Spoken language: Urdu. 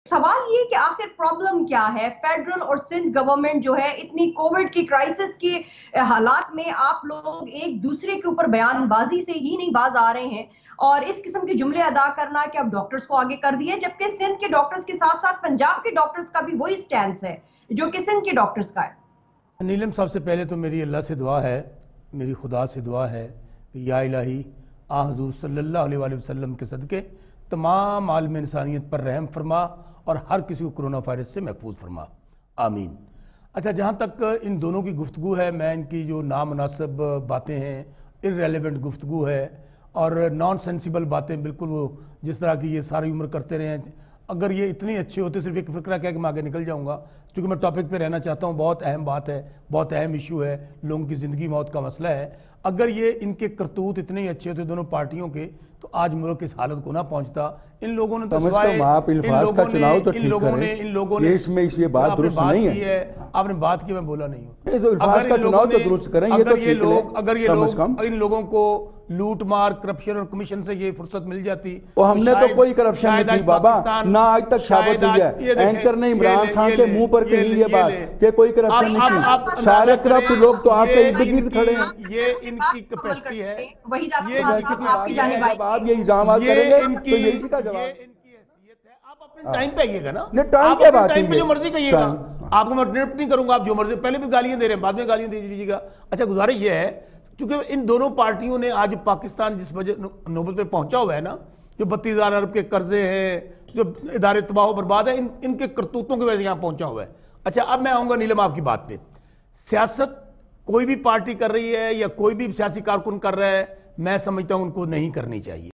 سوال یہ کہ آخر پرابلم کیا ہے؟ فیڈرل اور سندھ گورنمنٹ جو ہے اتنی کووڈ کی کرائسس کے حالات میں آپ لوگ ایک دوسرے کے اوپر بیان بازی سے ہی نہیں باز آ رہے ہیں، اور اس قسم کے جملے ادا کرنا کہ اب ڈاکٹرز کو آگے کر دیے، جبکہ سندھ کے ڈاکٹرز کے ساتھ ساتھ پنجاب کے ڈاکٹرز کا بھی وہی سٹینس ہے جو کہ سندھ کے ڈاکٹرز کا ہے۔ نیلم صاحب سے پہلے تو میری اللہ سے دعا ہے، میری خدا سے دعا ہے کہ یا الہی حضور صلی اللہ علیہ وآلہ وسلم کے صدقے تمام عالم انسانیت پر رحم فرما اور ہر کسی کو کرونا وائرس سے محفوظ فرما، آمین۔ اچھا، جہاں تک ان دونوں کی گفتگو ہے، میں ان کی جو نامناسب باتیں ہیں، irrelevant گفتگو ہے اور نان سینسیبل باتیں، بالکل وہ جس طرح کی یہ ساری عمر کرتے رہے ہیں، اگر یہ اتنے اچھے ہوتے صرف ایک فکرہ کیا کہ میں آگے نکل جاؤں گا، کیونکہ میں ٹاپک پہ رہنا چاہتا ہوں، بہت اہم بات ہے، بہت اہم ایشو ہے، لوگوں کی زندگی موت کا مسئلہ ہے۔ اگر یہ ان کے کرتوت اتنے ہی اچھے ہوتے دونوں پارٹیوں کے تو آج ملک اس حالت کو نہ پہنچتا۔ ان لوگوں نے تو سوائے آپ الفاظ کا چناؤ تو ٹھیک کریں، اس میں یہ بات درست نہیں ہے۔ آپ نے بات کی، میں بولا نہیں ہوں۔ الفاظ کا چناؤ تو درست کریں، یہ تو ٹھیک ہے۔ اگر یہ لوگ ان لوگوں کو لوٹ مار، کرپشن اور کمیشن سے یہ فرصت مل جاتی، وہ ہم نے تو کوئی کرپشن نہیں کی بابا، نہ آج تک ثابت ہوئی ہے۔ اینکر نے عمران خان کے منہ پر کہی یہ بات کہ کوئی کرپشن نہیں کی، سارے کرپٹ لوگ تو آپ کے ارد گرد کھڑے ہیں۔ یہ ان کی کیپیسٹی ہے، جب آپ یہ الزامات کریں گے تو یہ اسی کا جواب ہے۔ آپ اپنے ٹائم پہ آئیے گا نا، ٹائم کیا بات ہے، ٹائم پہ جو مرضی کہیے گا، آپ کو میں انٹرپٹ نہیں کروں گا، آپ جو مرضی، پہلے بھی گالیاں دے رہے ہیں، بعد میں گالیاں دے دیجیے گا۔ اچھا، گزارش یہ ہے چونکہ ان دونوں پارٹیوں نے آج پاکستان جس وجہ نوبت پہ پہنچا ہوا ہے نا، جو 32,000 ارب کے قرضے ہیں، جو ادارے تباہ و برباد ہیں، ان کے کرتوتوں کی وجہ سے یہاں پہنچا ہوا ہے۔ اچھا، اب میں آؤں گا نیلم آپ کی بات پہ۔ سیاست کوئی بھی پارٹی کر رہی ہے یا کوئی بھی سیاسی کارکن کر رہا ہے، میں سمجھتا ہوں ان کو نہیں کرنی چاہیے۔